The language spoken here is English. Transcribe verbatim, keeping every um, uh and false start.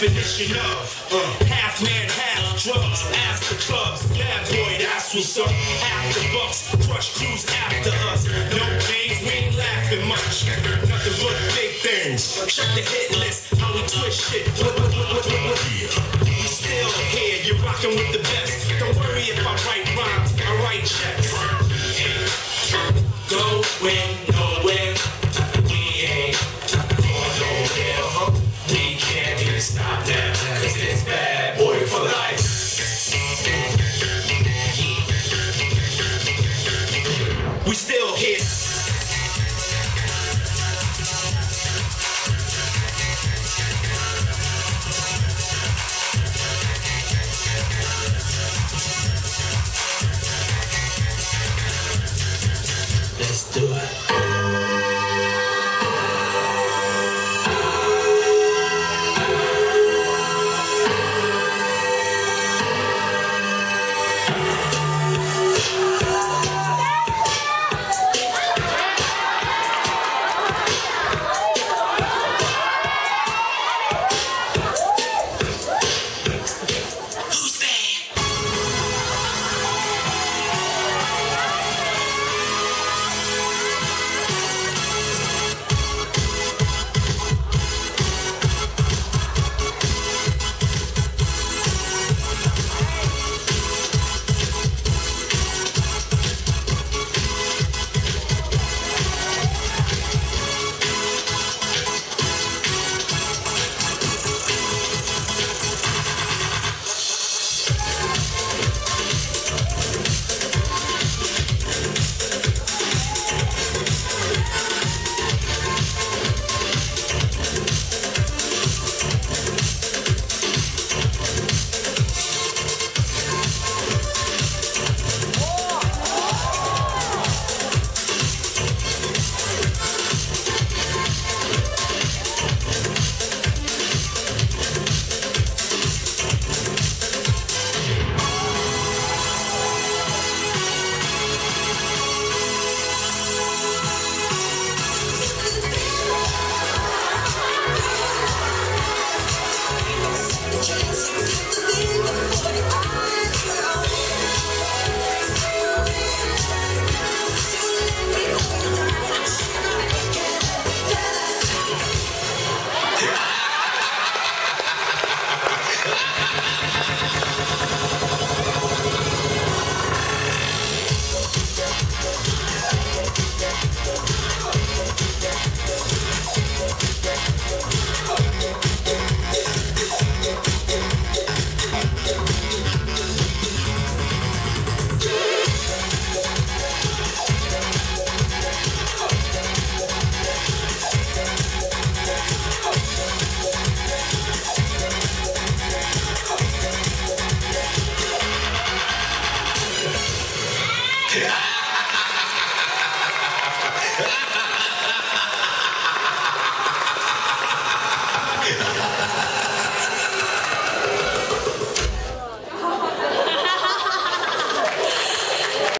definition of uh, half man, half drugs. Ask the clubs, bad boy, that's what's up. After bucks, crush crews after us. No games, we ain't laughing much. Nothing but big things. Check the hit list, how we twist shit. What, what, what, what, what, what? We still here, you're rocking with the best. Don't worry if I write rhymes, I write checks. Going nowhere, we ain't going nowhere. Uh-huh. We can't even stop now, cause it's bad boy for life. We still here.